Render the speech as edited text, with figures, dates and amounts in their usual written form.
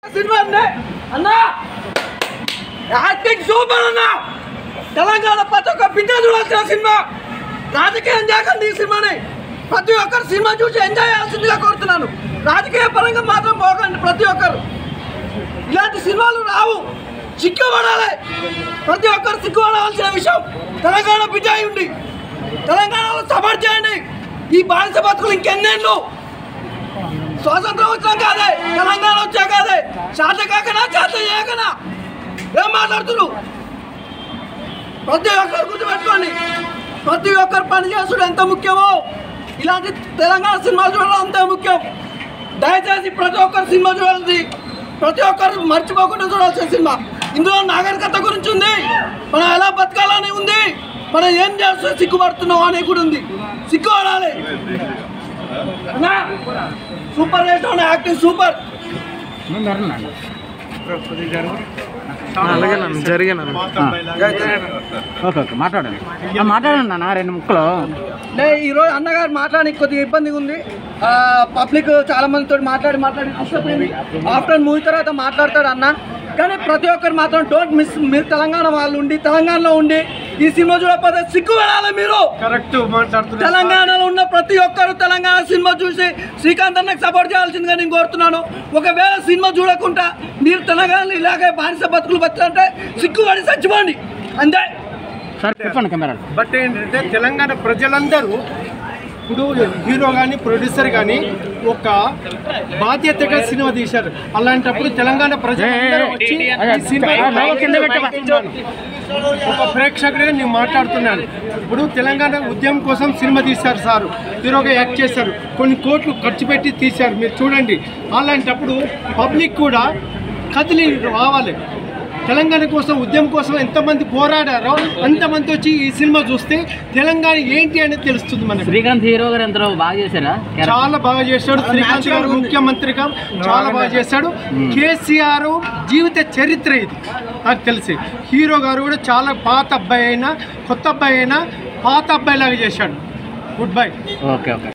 Cinema అన్న acting super అన్న. తెలంగాణ ప్రతి ఒక్క బిడ్డ చూడాల్సిన సినిమా. రాజకీయం చేయకండి ఈ సినిమాని. ప్రతి ఒక్కరు సినిమా చూసి ఎంజాయ్ చేయాల్సిందిగా కోరుతున్నాను. రాజకీయ పరంగా మాత్రం పోకండి. ప్రతి ఒక్కరు ఇలాంటి సినిమాలు రావు, సిగ్గుపడాలి. ప్రతి ఒక్కరు సిగ్గుపడవలసిన విషయం. తెలంగాణ బిడ్డ ఉంది, తెలంగాణలో సపోర్ట్ చేయండి. ఈ బానిస బతుకులు ఇంకెన్నేళ్ళు. స్వాతంత్రం వచ్చినా కాదే, తెలంగాణ వచ్చా కాదే. చేత కాకనా చేత చేయకనా ఏం మాట్లాడుతున్నారు? ప్రతి ఒక్కరు గుర్తుపెట్టుకోండి. ప్రతి ఒక్కరు పని చేసుడు ఎంత ముఖ్యమో ఇలాంటి తెలంగాణ సినిమా చూడడం అంతే ముఖ్యం. దయచేసి ప్రతి ఒక్కరు సినిమా చూడాలి. ప్రతి ఒక్కరు మర్చిపోకుండా చూడాల్సిన సినిమా. ఇందులో నాగరికత గురించి ఉంది, మనం ఎలా బతకాలని ఉంది, మనం ఏం చేస్తూ సిగ్గుపడుతున్నాం అని కూడా ఉంది. సిగ్గుపడాలి. సూపర్ చేసిన యాక్టింగ్ సూపర్. మాట్లాడండి అన్న రెండు ముక్కలు. ఈరోజు అన్నగారు మాట్లాడడానికి కొద్దిగా ఇబ్బందిగా ఉంది. పబ్లిక్ చాలా మందితో మాట్లాడి ఆఫ్టర్ మూవీ తర్వాత మాట్లాడతాడు అన్న. కానీ ప్రతి ఒక్కరు మాత్రం డోంట్ మిస్. మీరు తెలంగాణ వాళ్ళు ఉండి తెలంగాణలో ఉండి ఈ సినిమా చూడకపోతే సిగ్గుపడాలి. మీరు కరెక్ట్ మాట్లాడుతున్నారు. తెలంగాణలో ఉన్న ప్రతి ఒక్కరు తెలంగాణ సినిమా చూసి శ్రీకాంత్ అన్నకు సపోర్ట్ చేయాల్సిందిగా నేను కోరుతున్నాను. ఒకవేళ సినిమా చూడకుండా మీరు తెలంగాణలో ఇలాగే బానిస బతుకులు బతుకుంటే సిగ్గుపడి చచ్చిపోండి అంతే. బట్ ఏంటంటే తెలంగాణ ప్రజలందరూ ఇప్పుడు హీరో కానీ ప్రొడ్యూసర్ కానీ ఒక బాధ్యతగా సినిమా తీశారు. అలాంటప్పుడు తెలంగాణ ప్రజలందరూ వచ్చి ఒక ప్రేక్షకుడిగా నేను మాట్లాడుతున్నాను. ఇప్పుడు తెలంగాణ ఉద్యమం కోసం సినిమా తీశారు సార్, హీరోగా యాక్ట్ చేశారు, కొన్ని కోట్లు ఖర్చు పెట్టి తీశారు. మీరు చూడండి. అలాంటప్పుడు పబ్లిక్ కూడా కదిలి రావాలి. తెలంగాణ కోసం ఉద్యమం కోసం ఎంతమంది పోరాడారో అంతమంది వచ్చి ఈ సినిమా చూస్తే తెలంగాణ ఏంటి అనేది తెలుస్తుంది మనకి. శ్రీకాంత్ హీరో గారు ఎంత బాగా చేశారా? చాలా బాగా చేశాడు. శ్రీకాంత్ గారు ముఖ్యమంత్రిగా చాలా బాగా చేశాడు. కేసీఆర్ జీవిత చరిత్ర ఇది నాకు తెలిసి. హీరో గారు కూడా చాలా పాత అబ్బాయి అయినా కొత్త అబ్బాయి అయినా పాత అబ్బాయి లాగా చేశాడు. Good bye. Okay okay.